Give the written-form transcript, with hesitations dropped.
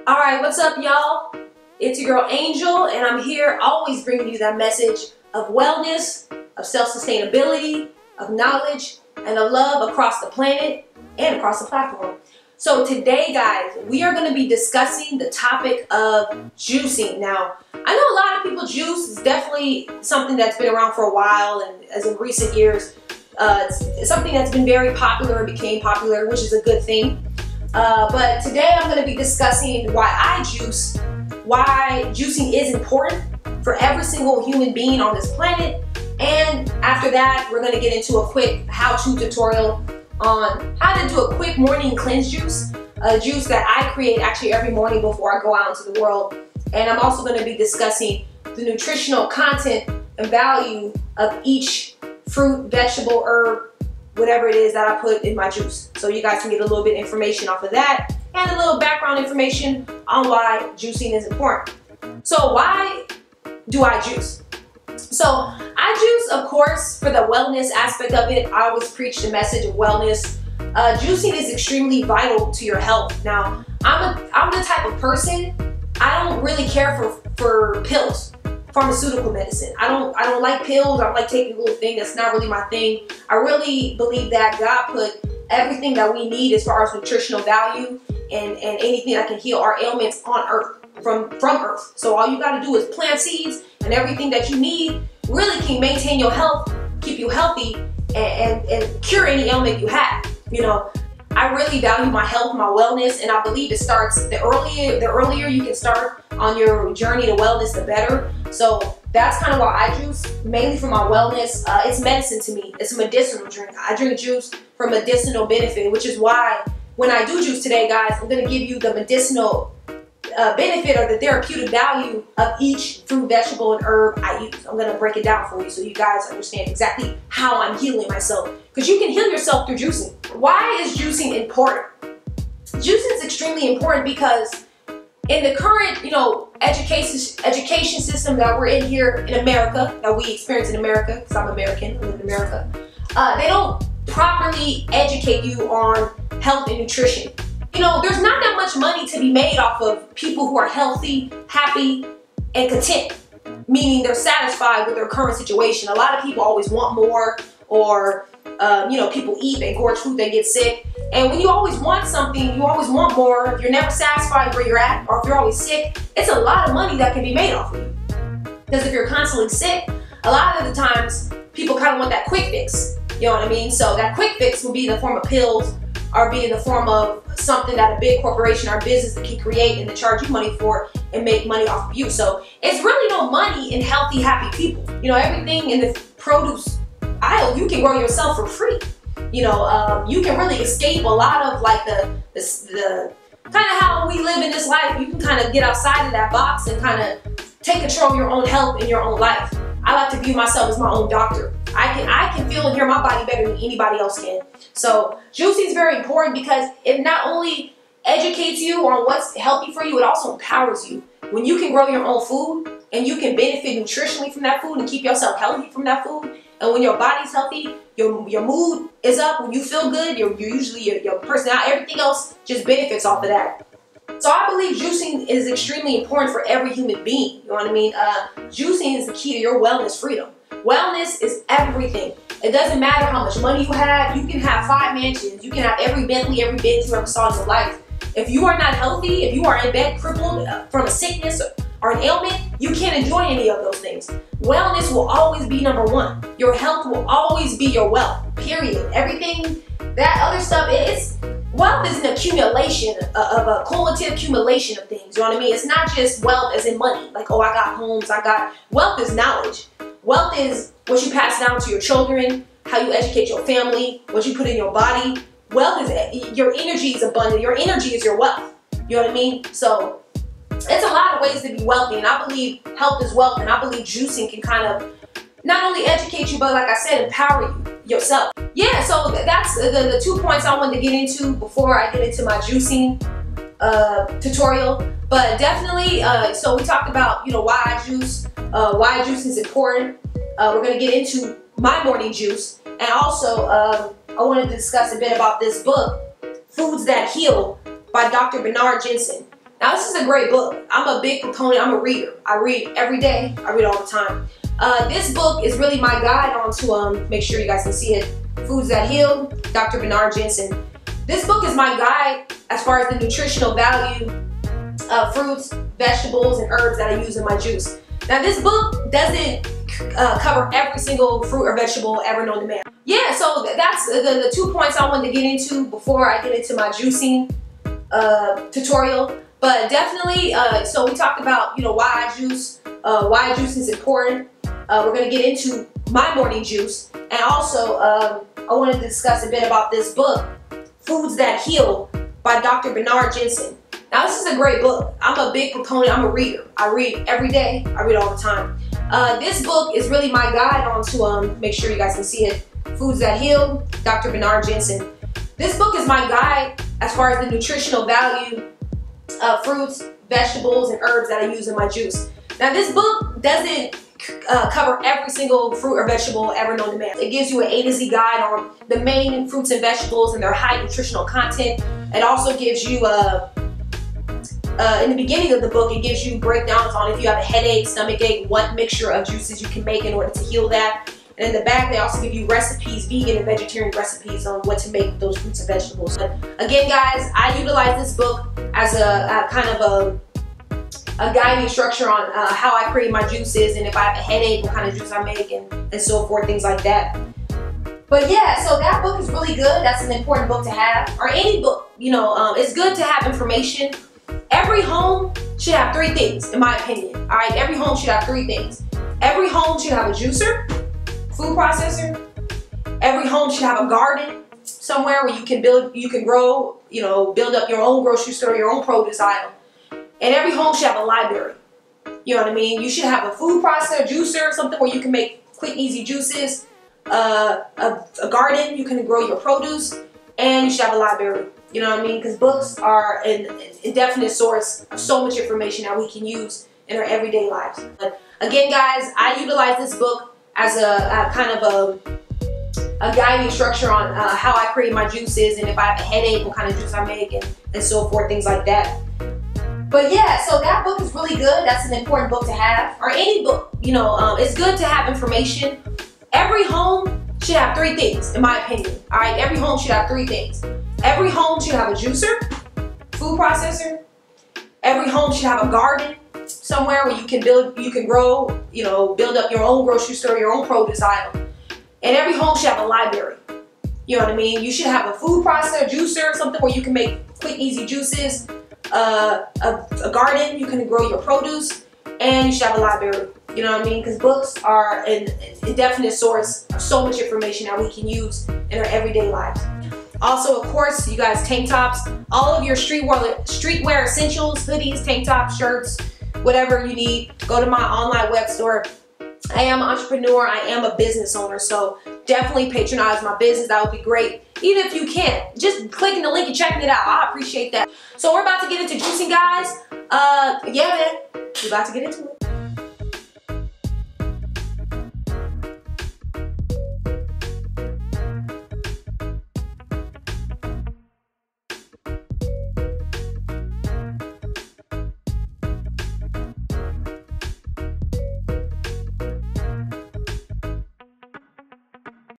Alright, what's up, y'all? It's your girl Angel, and I'm here always bringing you that message of wellness, of self-sustainability, of knowledge, and of love across the planet and across the platform. So today, guys, we are going to be discussing the topic of juicing. Now, I know a lot of people juice. It's definitely something that's been around for a while, and as in recent years, it's something that's been very popular or became popular, which is a good thing. But today I'm going to be discussing why I juice, why juicing is important for every single human being on this planet, and after that we're going to get into a quick how-to tutorial on how to do a quick morning cleanse juice, a juice that I create actually every morning before I go out into the world. And I'm also going to be discussing the nutritional content and value of each fruit, vegetable, herb, whatever it is that I put in my juice. So you guys can get a little bit of information off of that and a little background information on why juicing is important. So why do I juice? So I juice, of course, for the wellness aspect of it. I always preach the message of wellness. Juicing is extremely vital to your health. Now, I'm the type of person, I don't really care for pills. Pharmaceutical medicine. I don't like pills. I don't like taking a little thing. That's not really my thing. I really believe that God put everything that we need as far as nutritional value and anything that can heal our ailments on earth, from earth. So all you got to do is plant seeds, and everything that you need really can maintain your health, keep you healthy, and cure any ailment you have. You know, I really value my health, my wellness, and I believe it starts the earlier you can start on your journey to wellness, the better. So that's kind of why I juice, mainly for my wellness. It's medicine to me. It's a medicinal drink. I drink juice for medicinal benefit, which is why when I do juice today, guys, I'm going to give you the medicinal benefit or the therapeutic value of each fruit, vegetable, and herb I use. I'm going to break it down for you so you guys understand exactly how I'm healing myself. Because you can heal yourself through juicing. Why is juicing important? Juicing is extremely important because in the current, education system that we're in here in America, that we experience in America, because I'm American, I live in America, they don't properly educate you on health and nutrition. There's not that much money to be made off of people who are healthy, happy, and content, meaning they're satisfied with their current situation. A lot of people always want more, or people eat, they gorge food, they get sick. And when you always want something, you always want more, if you're never satisfied where you're at, or if you're always sick, it's a lot of money that can be made off of you. Because if you're constantly sick, a lot of the times, people kind of want that quick fix. You know what I mean? So that quick fix will be in the form of pills, or be in the form of something that a big corporation or business can create and then charge you money for and make money off of you. So it's really no money in healthy, happy people. Everything in the produce aisle, you can grow yourself for free. You can really escape a lot of like the kind of how we live in this life. You can kind of get outside of that box and kind of take control of your own health and your own life. I like to view myself as my own doctor. I can feel and hear my body better than anybody else can. So juicing is very important because it not only educates you on what's healthy for you, it also empowers you. When you can grow your own food and you can benefit nutritionally from that food and keep yourself healthy from that food, and when your body's healthy, your mood is up, when you feel good, you're usually your personality, everything else just benefits off of that. So I believe juicing is extremely important for every human being. You know what I mean? Juicing is the key to your wellness freedom. Wellness is everything. It doesn't matter how much money you have. You can have 5 mansions. You can have every Bentley, every Benz you ever saw in your life. If you are not healthy, if you are in bed crippled from a sickness or an ailment, you can't enjoy any of those things. Wellness will always be number one. Your health will always be your wealth, period. Everything, that other stuff, wealth is an accumulation of a cumulative accumulation of things. You know what I mean? It's not just wealth as in money. Like, oh, I got homes, wealth is knowledge. Wealth is what you pass down to your children, how you educate your family, what you put in your body. Wealth is, your energy is abundant. Your energy is your wealth. You know what I mean? So it's a lot of ways to be wealthy, and I believe health is wealth, and I believe juicing can kind of not only educate you, but like I said, empower you yourself. Yeah, so that's the 2 points I wanted to get into before I get into my juicing tutorial. But definitely, so we talked about why I juice, why juicing is important. We're gonna get into my morning juice, and also I wanted to discuss a bit about this book, Foods That Heal, by Dr. Bernard Jensen. Now this is a great book. I'm a big proponent, I'm a reader. I read every day, I read all the time. This book is really my guide on to, make sure you guys can see it, Foods That Heal, Dr. Bernard Jensen. This book is my guide as far as the nutritional value of fruits, vegetables, and herbs that I use in my juice. Now this book doesn't cover every single fruit or vegetable ever known to man. Yeah, so that's the 2 points I wanted to get into before I get into my juicing tutorial. But definitely, so we talked about, why I juice, why juice is important. We're going to get into my morning juice. And also, I wanted to discuss a bit about this book, Foods That Heal by Dr. Bernard Jensen. Now this is a great book. I'm a big proponent, I'm a reader. I read every day, I read all the time. This book is really my guide on to, make sure you guys can see it, Foods That Heal, Dr. Bernard Jensen. This book is my guide as far as the nutritional value of fruits, vegetables, and herbs that I use in my juice. Now this book doesn't cover every single fruit or vegetable ever known to man. It gives you an A to Z guide on the main fruits and vegetables and their high nutritional content. It also gives you, in the beginning of the book, it gives you breakdowns on if you have a headache, stomach ache, what mixture of juices you can make in order to heal that. And in the back, they also give you recipes, vegan and vegetarian recipes on what to make with those fruits and vegetables. But again, guys, I utilize this book as a kind of a guiding structure on how I create my juices, and if I have a headache, what kind of juice I make, and so forth, things like that. But yeah, so that book is really good. That's an important book to have, or any book. It's good to have information. Every home should have 3 things, in my opinion. All right, every home should have 3 things. Every home should have a juicer, food processor. Every home should have a garden somewhere where you can grow, build up your own grocery store, your own produce aisle. And every home should have a library. You know what I mean? You should have a food processor, juicer, something where you can make quick, easy juices, a garden, you can grow your produce, and you should have a library. You know what I mean? Because books are an indefinite source of so much information that we can use in our everyday lives. But again, guys, I utilize this book as a kind of a guiding structure on how I create my juices, and if I have a headache, what kind of juice I make, and so forth, things like that. But yeah, so that book is really good. That's an important book to have, or any book. It's good to have information. Every home should have 3 things, in my opinion. All right, every home should have 3 things. Every home should have a juicer, food processor. Every home should have a garden somewhere where you can grow, build up your own grocery store, your own produce aisle. And every home should have a library. You know what I mean? You should have a food processor, juicer, something where you can make quick, easy juices, a garden, you can grow your produce, and you should have a library. You know what I mean? Because books are an indefinite source of so much information that we can use in our everyday lives. Also, of course, you guys, tank tops, all of your streetwear essentials, hoodies, tank tops, shirts, whatever you need, go to my online web store. I am an entrepreneur, I am a business owner, so definitely patronize my business. That would be great. Even if you can't, just clicking the link and checking it out, I appreciate that. So we're about to get into juicing, guys. Yeah, man, we're about to get into it.